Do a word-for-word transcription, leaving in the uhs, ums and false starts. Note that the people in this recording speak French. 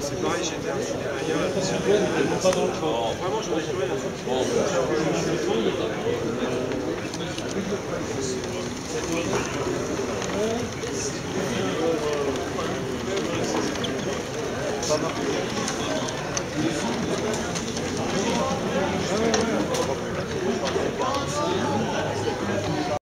c'est pareil, j'étais ailleurs. Vraiment, j'en ai plus rien. Ça marche.